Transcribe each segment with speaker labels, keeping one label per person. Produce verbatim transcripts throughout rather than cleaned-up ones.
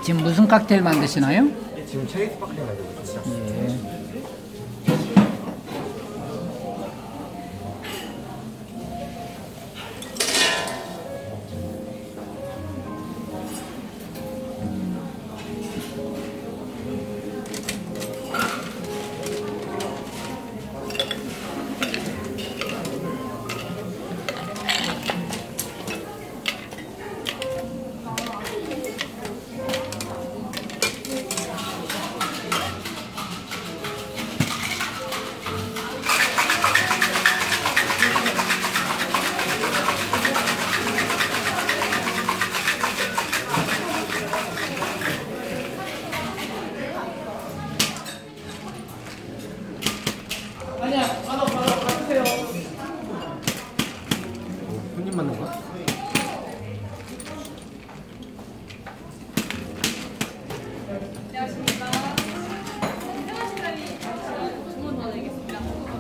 Speaker 1: 지금 무슨 칵테일 만드시나요?
Speaker 2: 지금 체리 스파클링 만들고 있습니다.
Speaker 1: 예.
Speaker 2: 손님 맞는 거야?
Speaker 3: 안녕하십니까. 생활식단이 주문 넣어드리겠습니다.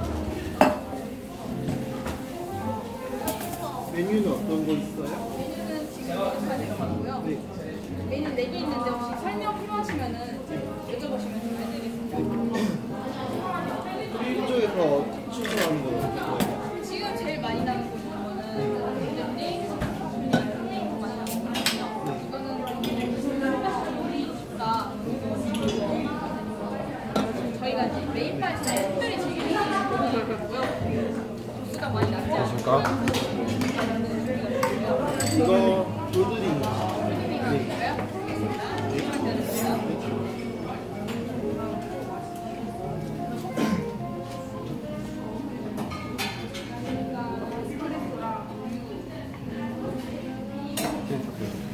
Speaker 4: 메뉴는 어떤 거 있어요?
Speaker 3: 메뉴는 지금 여기까지 들어가고요.
Speaker 4: 네.
Speaker 3: 메뉴 네 개 있는데 혹시 설명 필요하시면은 여쭤보시면 좀 해드리겠습니다.
Speaker 4: 일조에서 추천하는 거 있어요?
Speaker 3: 지금 제일 많이 나가고 있는 거는 푸딩, 푸딩 많이 나가고 있거든요. 이거는 좀 쉽다. 저희가 이제 메인바에서 특별히 즐기는 거고요. 도수가 많이 낮지 않습니까?
Speaker 4: 이거 로드링.
Speaker 2: 체리 스파클링.